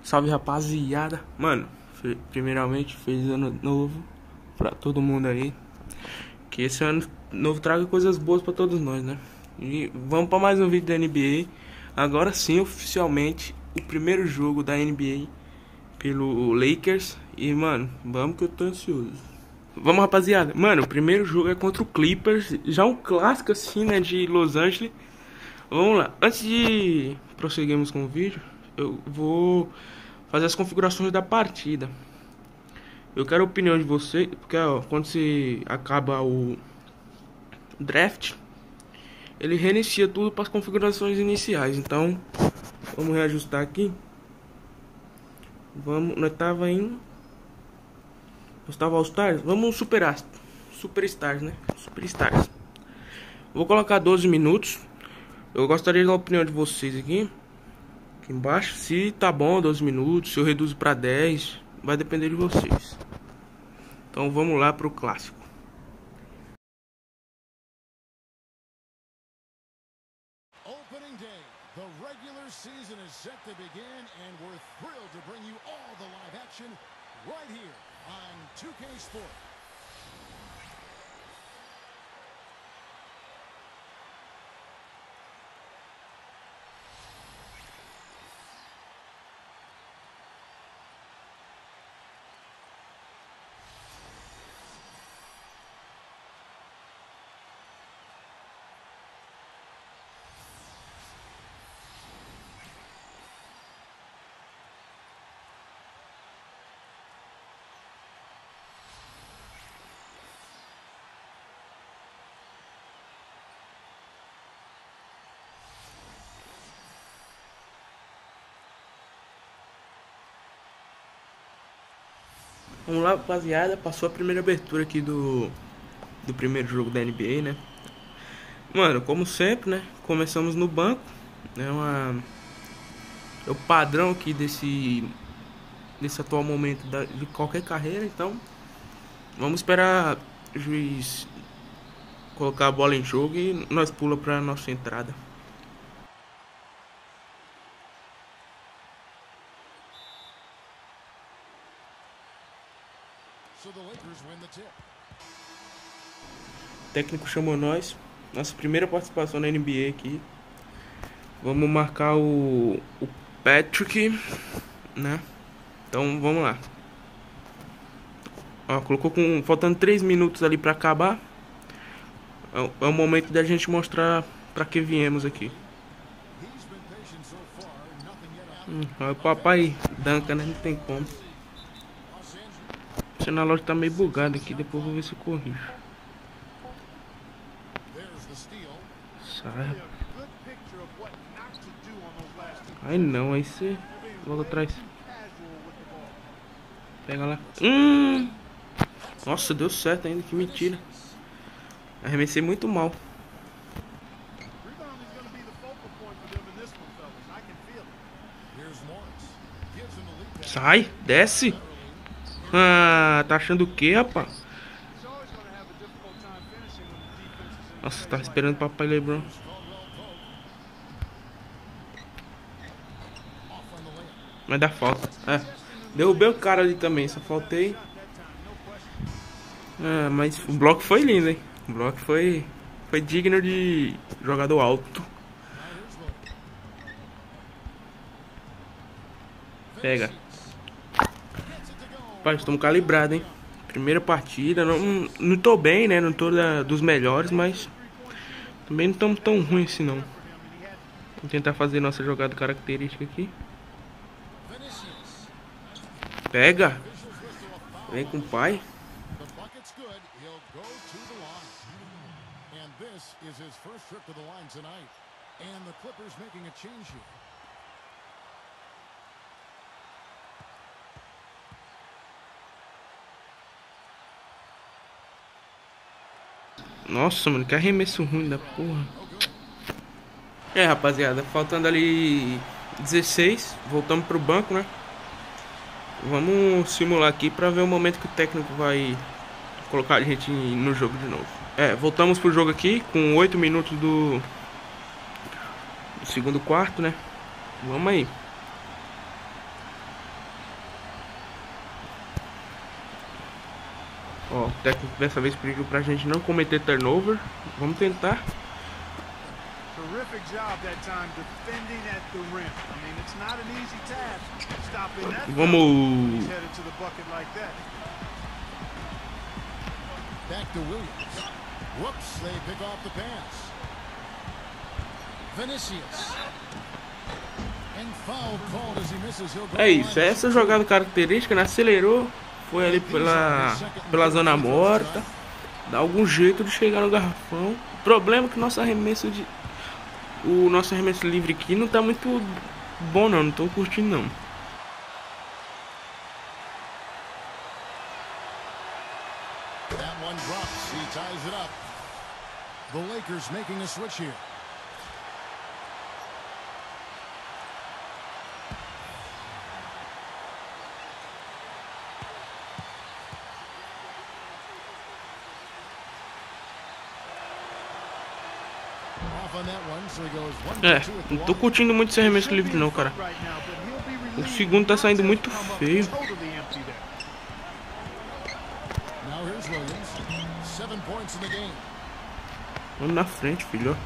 Salve, rapaziada. Mano, primeiramente, feliz ano novo pra todo mundo aí. Que esse ano novo traga coisas boas pra todos nós, né? E vamos pra mais um vídeo da NBA. Agora sim, oficialmente, o primeiro jogo da NBA pelo Lakers. E, mano, vamos que eu tô ansioso. Vamos, rapaziada. Mano, o primeiro jogo é contra o Clippers. Já um clássico assim, né, de Los Angeles. Vamos lá. Antes de prosseguirmos com o vídeo, eu vou fazer as configurações da partida. Eu quero a opinião de você, porque ó, quando se acaba o draft, ele reinicia tudo para as configurações iniciais. Então, vamos reajustar aqui. Vamos, nós tava em All Stars, vamos Superstars, né? Superstars. Vou colocar 12 minutos. Eu gostaria da opinião de vocês aqui embaixo, se tá bom 12 minutos, se eu reduzo para 10, vai depender de vocês. Então vamos lá pro clássico. Opening day, the regular season is set to begin and we're thrilled to bring you all the live action right here on 2K Sports. Vamos lá, rapaziada. Passou a primeira abertura aqui do primeiro jogo da NBA, né? Mano, como sempre, né? Começamos no banco. É o padrão aqui desse atual momento de qualquer carreira. Então, vamos esperar o juiz colocar a bola em jogo e nós pula pra nossa entrada. O técnico chamou nós. Nossa primeira participação na NBA aqui. Vamos marcar o Patrick, né? Então vamos lá. Ó, colocou faltando 3 minutos ali pra acabar. É o momento da gente mostrar pra que viemos aqui. Ó, o papai danca, né? Não tem como. O sinal lógico tá meio bugado aqui. Depois eu vou ver se eu corrijo. Sai. Aí não, aí você logo atrás. Pega lá. Nossa, deu certo ainda, que mentira. Arremessei muito mal. Sai, desce. Ah, tá achando o que, rapaz? Nossa, tá esperando o papai LeBron. Mas dá falta. Derrubei o cara ali também, só faltei. Mas o bloco foi lindo, hein? O bloco foi digno de jogador alto. Pega. Pai, estamos calibrados, hein? Primeira partida, não tô bem, né? Não tô dos melhores, mas também não estamos tão ruim assim, não. Vamos tentar fazer nossa jogada característica aqui. Pega. Vem com o pai. Nossa, mano, que arremesso ruim da porra. Rapaziada, faltando ali 16. Voltamos pro banco, né? Vamos simular aqui pra ver o momento que o técnico vai colocar a gente no jogo de novo. Voltamos pro jogo aqui com 8 minutos do segundo quarto, né? Vamos aí. Ó, o técnico dessa vez pediu pra gente não cometer turnover. Vamos tentar. Terrific job that time defending at the rim. I mean, it's not an easy task stopping that. Vamos. He's headed to the bucket like that. Back to Williams. Whoops, they pick off the pass. Vinicius. And foul called as he misses. He'll go. É isso, é essa jogada característica, né? Acelerou, foi ali pela zona morta. Dá algum jeito de chegar no garrafão. O problema é que o nosso arremesso livre aqui não tá muito bom não tô curtindo não. That one drops. He ties it up. The Lakers making a switch here. Não tô curtindo muito esse arremesso livre não, cara. O segundo tá saindo muito feio. Vamos na frente, filho.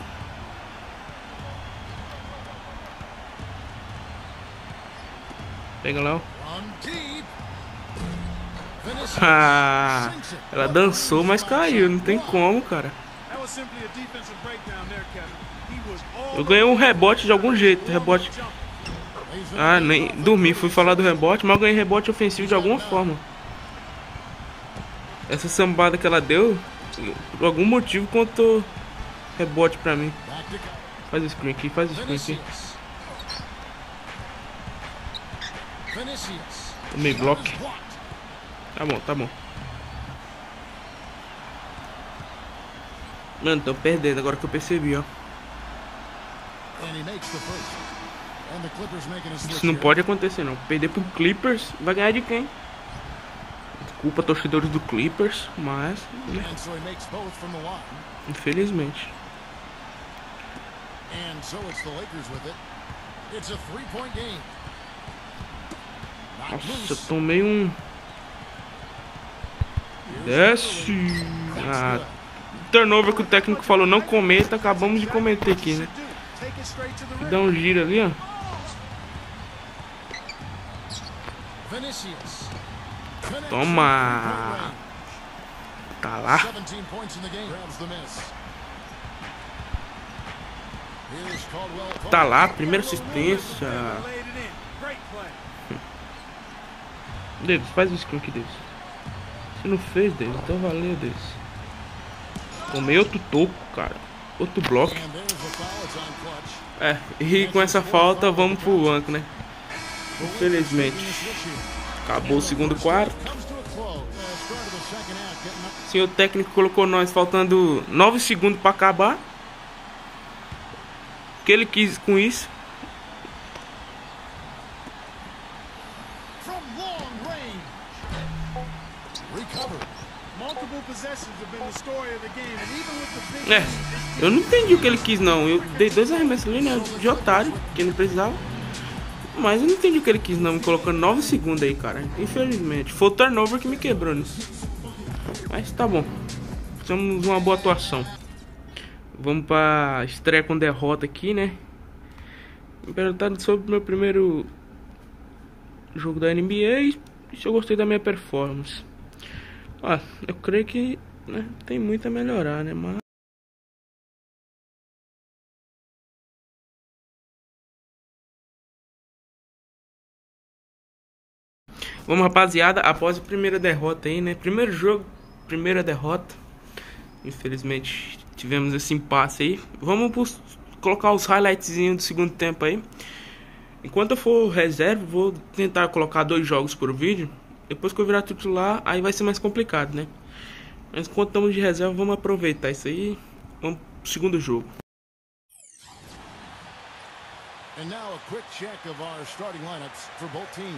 Pega lá, ó. Ah, ela dançou, mas caiu. Não tem como, cara. Eu ganhei um rebote de algum jeito. Rebote. Ah, nem dormi. Fui falar do rebote, mas eu ganhei rebote ofensivo de alguma forma. Essa sambada que ela deu, por algum motivo, contou rebote pra mim. Faz o screen aqui, faz o screen aqui. Tomei bloco. Tá bom, tá bom. Mano, tô perdendo agora que eu percebi, ó. Isso não pode acontecer, não. Perder pro Clippers, vai ganhar de quem? Desculpa, torcedores do Clippers, mas... né? Infelizmente. Nossa, eu tomei um... Desce! Ah, turnover que o técnico falou não cometa, acabamos de cometer aqui, né? Dá um giro ali, ó. Toma! Tá lá. Tá lá, primeira assistência. Davis, faz o screen aqui, Davis. Você não fez, Davis, então valeu, Davis. Tomei outro toco, cara. Outro bloco. É, e com essa falta vamos pro banco, né? Infelizmente. Acabou o segundo quarto. O senhor técnico colocou nós faltando 9 segundos para acabar. O que ele quis com isso? É, eu não entendi o que ele quis não. Eu dei 2 arremessos ali, né, de otário, que não precisava. Mas eu não entendi o que ele quis não, me colocando 9 segundos aí, cara. Infelizmente, foi o turnover que me quebrou nisso. Mas tá bom, fizemos uma boa atuação. Vamos pra estreia com derrota aqui, né. Me perguntaram sobre o meu primeiro jogo da NBA e se eu gostei da minha performance. Ah, eu creio que, né, tem muito a melhorar, né, mas... Vamos, rapaziada, após a primeira derrota aí, né, primeiro jogo, primeira derrota. Infelizmente tivemos esse impasse aí. Vamos colocar os highlightzinhos do segundo tempo aí. Enquanto eu for reserva, vou tentar colocar 2 jogos por vídeo. Depois que eu virar titular, aí vai ser mais complicado, né? Mas enquanto estamos de reserva, vamos aproveitar isso aí. Vamos pro segundo jogo. And now a quick check of our starting lineups for both teams.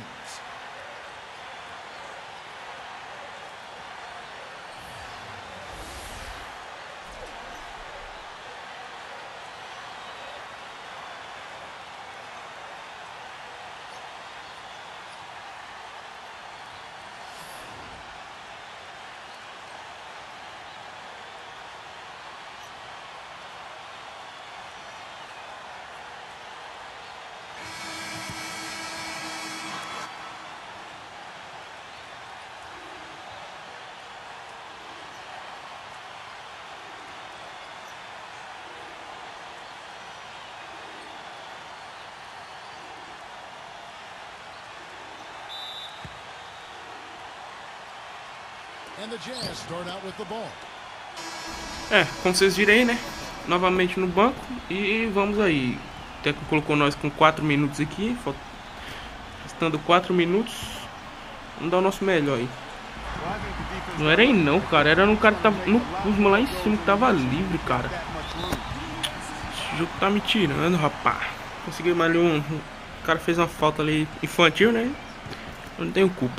And the Jazz start out with the ball. Como vocês viram aí, né? Novamente no banco. E vamos aí. O técnico colocou nós com 4 minutos aqui. Restando 4 minutos. Vamos dar o nosso melhor aí. Não era aí não, cara. Era no cara que tava no Kuzma lá em cima, que tava livre, cara. Esse jogo tá me tirando, rapaz. Consegui mais ali um... O cara fez uma falta ali infantil, né? Eu não tenho culpa.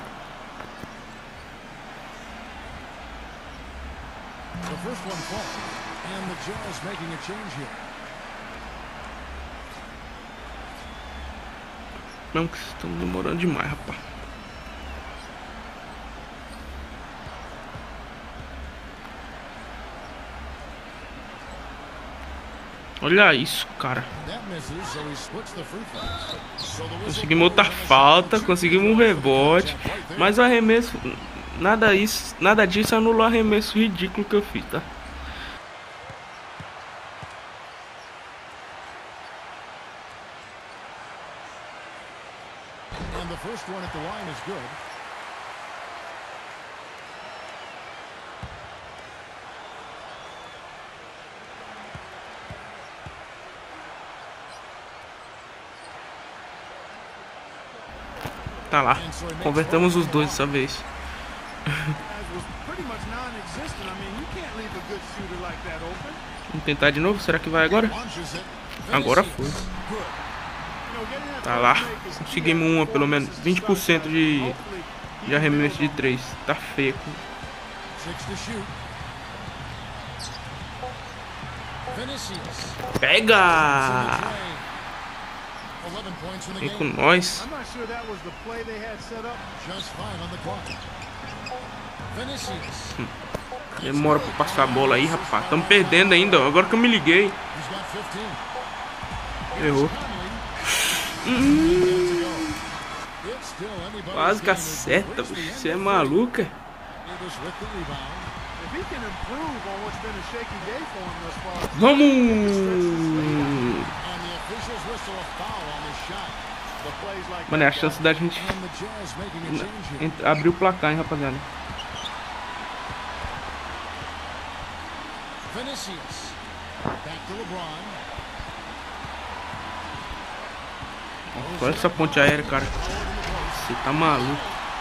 The first one falls, and the Jazz making a change here. Não, que estamos demorando demais, rapaz. Olha isso, cara. Conseguimos outra falta, conseguimos um rebote, mas o arremesso, nada disso anulou o arremesso ridículo que eu fiz, tá? And the first one at the line is good. Tá lá, convertamos os dois dessa vez. Vamos tentar de novo, será que vai agora? Agora foi. Tá lá, conseguimos uma, pelo menos 20% de arremesso de 3. Tá feio. Pega! Vem com nós. Demora pra passar a bola aí, rapaz. Estamos perdendo ainda. Agora que eu me liguei. Errou. Quase que acerta. Você é maluca? Vamos! Mano, é a chance da gente abrir o placar, hein, rapaziada. Olha essa ponte aérea, cara. Você tá maluco.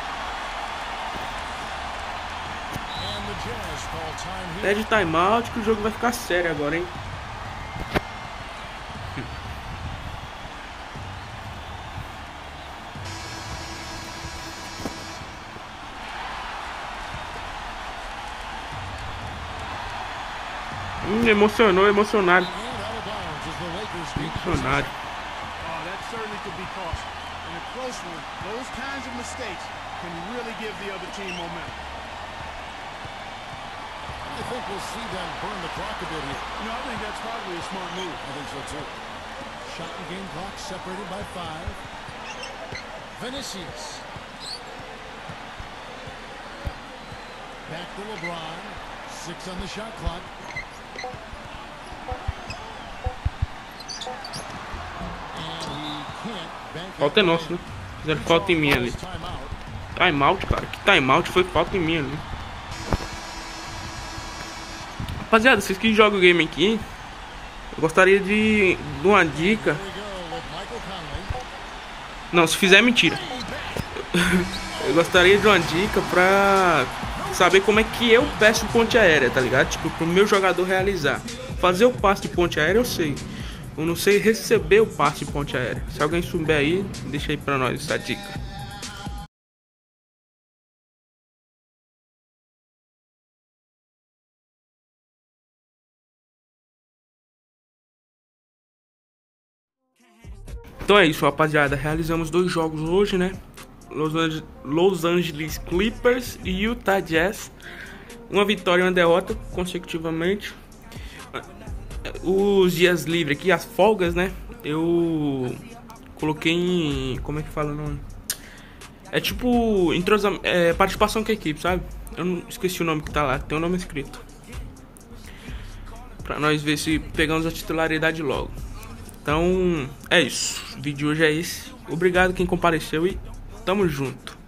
Pede timeout que o jogo vai ficar sério agora, hein. Emocionou, emocionado. Emocionado. I think we'll see them burn the clock a bit here. No, I think that's probably a smart move. I think so too. Shot and game clock separated by 5. Vinicius. Back to LeBron. 6 on the shot clock. Falta é nossa, né? Fizeram falta em mim ali. Timeout, cara. Que timeout foi falta em mim ali. Rapaziada, vocês que jogam o game aqui, eu gostaria de uma dica. Não, se fizer é mentira. Eu gostaria de uma dica pra saber como é que eu peço ponte aérea, tá ligado? Tipo, pro meu jogador realizar. Fazer o passe de ponte aérea eu sei. Eu não sei receber o passe de ponte aérea. Se alguém souber aí, deixa aí pra nós essa dica. Então é isso, rapaziada. Realizamos 2 jogos hoje, né? Los Angeles Clippers e Utah Jazz. Uma vitória e uma derrota consecutivamente. Os dias livres aqui, as folgas, né? Eu coloquei em... Como é que fala o nome? É tipo participação com a equipe, sabe? Eu não esqueci o nome que tá lá. Tem o nome escrito. Pra nós ver se pegamos a titularidade logo. Então, é isso. O vídeo de hoje é esse. Obrigado quem compareceu e tamo junto.